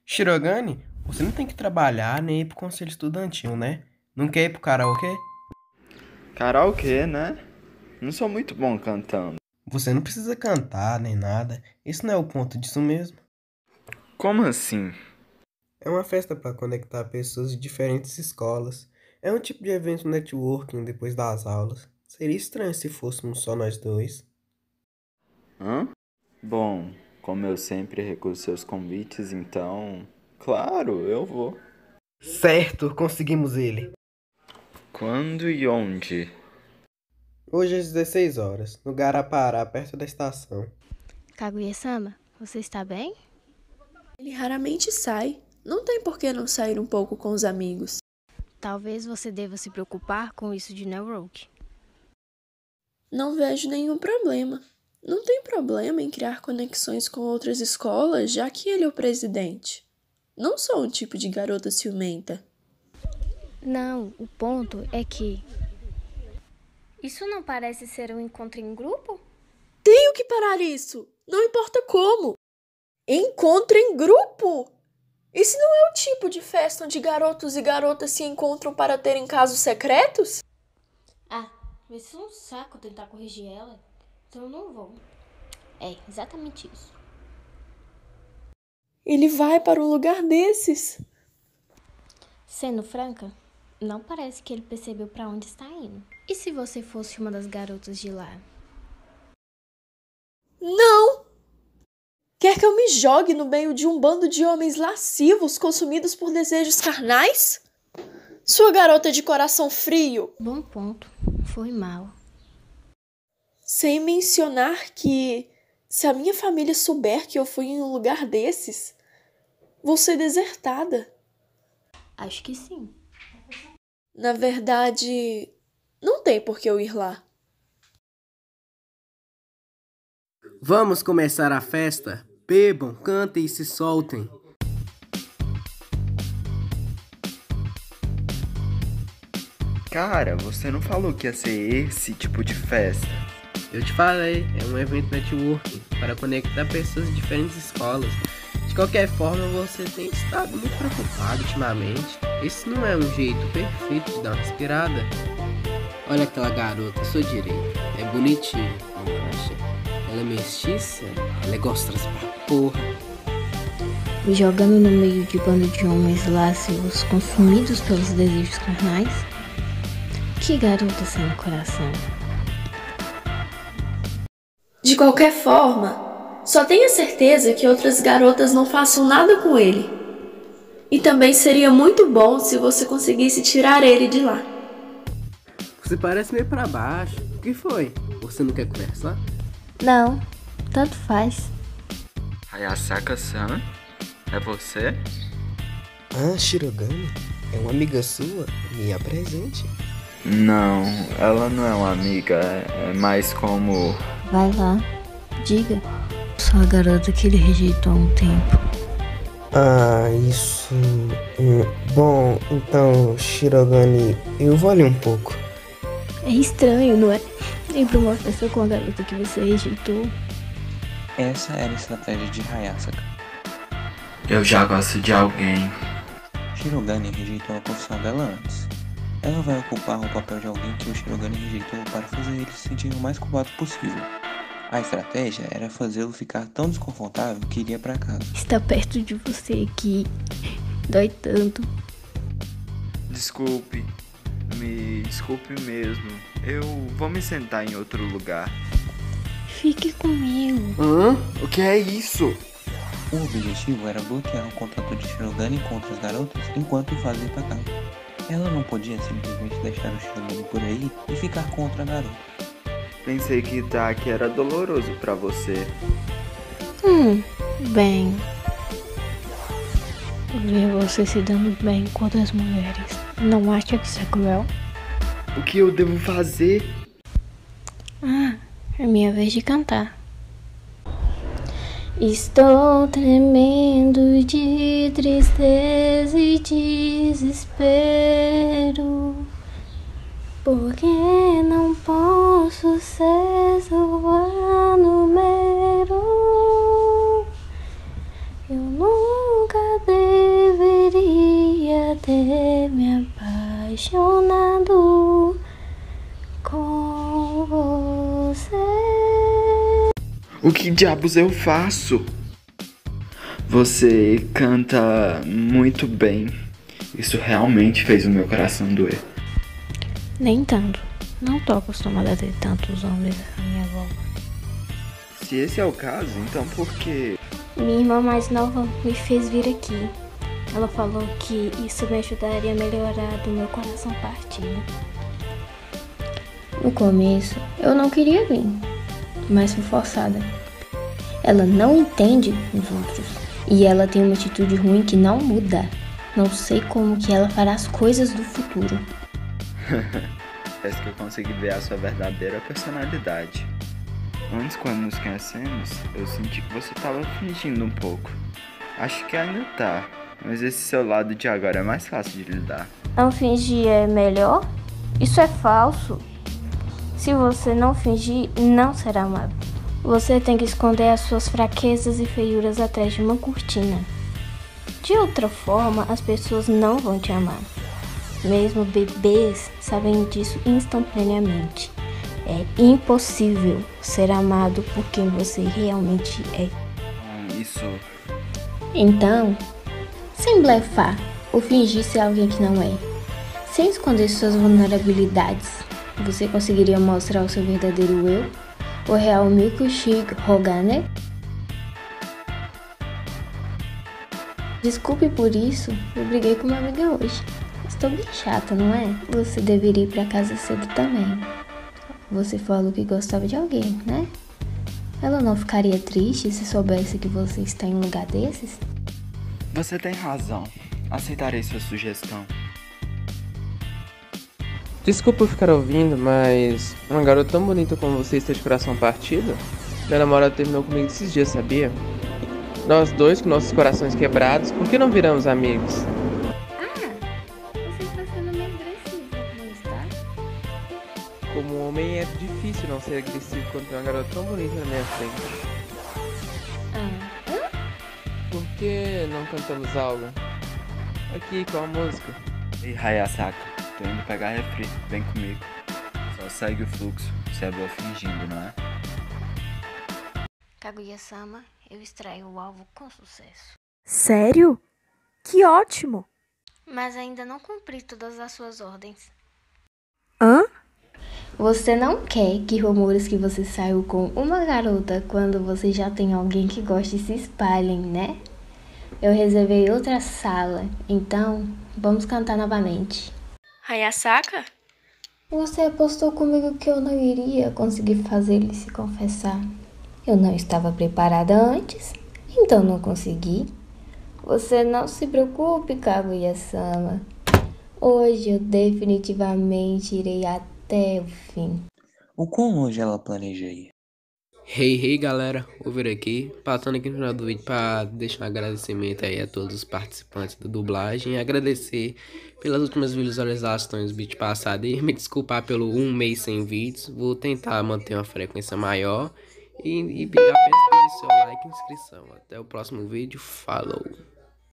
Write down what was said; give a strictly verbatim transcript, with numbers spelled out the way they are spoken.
Shirogane, você não tem que trabalhar nem ir pro conselho estudantil, né? Não quer ir pro karaokê? Karaokê, né? Não sou muito bom cantando. Você não precisa cantar nem nada. Esse não é o ponto disso mesmo. Como assim? É uma festa para conectar pessoas de diferentes escolas. É um tipo de evento networking depois das aulas. Seria estranho se fôssemos só nós dois. Hã? Bom, como eu sempre recuso seus convites, então. Claro, eu vou. Certo, conseguimos ele. Quando e onde? Hoje às dezesseis horas, no Garapará, perto da estação. Kaguya-sama, você está bem? Ele raramente sai. Não tem por que não sair um pouco com os amigos. Talvez você deva se preocupar com isso de Neuroke. Não vejo nenhum problema. Não tem problema em criar conexões com outras escolas, já que ele é o presidente. Não sou um tipo de garota ciumenta. Não, o ponto é que... Isso não parece ser um encontro em grupo? Tenho que parar isso! Não importa como! Encontro em grupo! Esse não é o tipo de festa onde garotos e garotas se encontram para terem casos secretos? Ah, vai ser um saco tentar corrigir ela. Então eu não vou. É, exatamente isso. Ele vai para um lugar desses. Sendo franca, não parece que ele percebeu para onde está indo. E se você fosse uma das garotas de lá? Não! Quer que eu me jogue no meio de um bando de homens lascivos consumidos por desejos carnais? Sua garota de coração frio. Bom ponto. Foi mal. Sem mencionar que, se a minha família souber que eu fui em um lugar desses, vou ser desertada. Acho que sim. Na verdade, não tem por que eu ir lá. Vamos começar a festa? Bebam, cantem e se soltem. Cara, você não falou que ia ser esse tipo de festa? Eu te falei, é um evento networking para conectar pessoas de diferentes escolas. De qualquer forma, você tem estado muito preocupado ultimamente. Esse não é um jeito perfeito de dar uma respirada. Olha aquela garota à sua direita. É bonitinha, não acha? Ela é mestiça, ela é gostosa pra porra. Me jogando no meio de bando de homens lascivos consumidos pelos desejos carnais? Que garota sem coração. De qualquer forma, só tenha certeza que outras garotas não façam nada com ele. E também seria muito bom se você conseguisse tirar ele de lá. Você parece meio pra baixo. O que foi? Você não quer conversar? Não, tanto faz. Hayasaka-san? É você? Ah, Shirogane? É uma amiga sua? Me apresente. Não, ela não é uma amiga, é mais como... Vai lá, diga. Sou a garota que ele rejeitou há um tempo. Ah, isso... hum, Bom, então, Shirogane, eu vou ali um pouco. É estranho, não é? Ir pra uma festa com a garota que você rejeitou. Essa era a estratégia de Hayasaka. Eu já gosto de alguém. Shirogane rejeitou a confissão dela antes. Ela vai ocupar o papel de alguém que o Shirogane rejeitou para fazer ele se sentir o mais culpado possível. A estratégia era fazê-lo ficar tão desconfortável que iria para casa. Está perto de você aqui. Dói tanto. Desculpe. Me desculpe mesmo. Eu vou me sentar em outro lugar. Fique comigo. Hã? O que é isso? O objetivo era bloquear o contato de Shirogane com outras garotas enquanto o fazia para casa. Ela não podia simplesmente deixar o Shirogane por aí e ficar com outra garota. Pensei que Taki era doloroso pra você. Hum, bem... Ver você se dando bem com outras mulheres. Não acha que isso é cruel? O que eu devo fazer? Ah, é minha vez de cantar. Estou tremendo de tristeza e desespero, porque não posso ser sua número. Eu nunca dei apaixonado com você. O que diabos eu faço? Você canta muito bem. Isso realmente fez o meu coração doer. Nem tanto. Não tô acostumada a ter tantos homens à minha volta. Se esse é o caso, então por que... Minha irmã mais nova me fez vir aqui. Ela falou que isso me ajudaria a melhorar do meu coração partido. No começo, eu não queria vir, mas fui forçada. Ela não entende os outros e ela tem uma atitude ruim que não muda. Não sei como que ela fará as coisas do futuro. Parece que eu consegui ver a sua verdadeira personalidade. Antes, quando nos conhecemos, eu senti que você estava fingindo um pouco. Acho que ainda tá, mas esse seu lado de agora é mais fácil de lidar. Não fingir é melhor? Isso é falso. Se você não fingir, não será amado. Você tem que esconder as suas fraquezas e feiuras atrás de uma cortina. De outra forma, as pessoas não vão te amar. Mesmo bebês sabem disso instantaneamente. É impossível ser amado por quem você realmente é. Hum, isso... Então, sem blefar ou fingir ser alguém que não é, sem esconder suas vulnerabilidades, você conseguiria mostrar o seu verdadeiro eu? O real milkshake Rogane? Desculpe por isso, eu briguei com uma amiga hoje. Estou bem chata, não é? Você deveria ir pra casa cedo também. Você falou que gostava de alguém, né? Ela não ficaria triste se soubesse que você está em um lugar desses? Você tem razão. Aceitarei sua sugestão. Desculpa por ficar ouvindo, mas uma garota tão bonita como você está de coração partido? Minha namorada terminou comigo esses dias, sabia? Nós dois, com nossos corações quebrados, por que não viramos amigos? Você está sendo meio agressivo, não está? Como homem é difícil não ser agressivo quando tem uma garota tão bonita na minha frente. Ah, hã? Por que não cantamos algo? Aqui, com a música. Ei, Hayasaka, tô indo pegar refri. Vem comigo. Só segue o fluxo. Você é boa fingindo, não é? Kaguya-sama, eu extraio o alvo com sucesso. Sério? Que ótimo! Mas ainda não cumpri todas as suas ordens. Hã? Você não quer que rumores que você saiu com uma garota quando você já tem alguém que goste se espalhem, né? Eu reservei outra sala, então vamos cantar novamente. Hayasaka? Você apostou comigo que eu não iria conseguir fazer ele se confessar. Eu não estava preparada antes, então não consegui. Você não se preocupe, Kaguya-sama. Hoje eu definitivamente irei até o fim. O quão longe ela planeja ir? Hey, hey galera, vou vir aqui, passando aqui no final do vídeo para deixar um agradecimento aí a todos os participantes da dublagem, agradecer pelas últimas visualizações do vídeo passado e me desculpar pelo um mês sem vídeos, vou tentar manter uma frequência maior e, e apenas pedir seu like e inscrição. Até o próximo vídeo, falou!